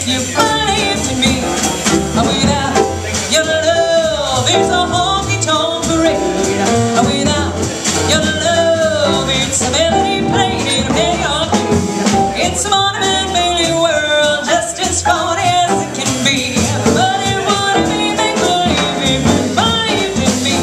if you believed in me. Without your love, it's a honky-tonk parade. Without your love, it's a melody played in a payoff. It's a monument building world, just as funny as it can be. But it wouldn't be make-believe if you believed in me.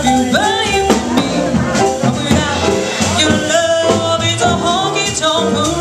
Don't move.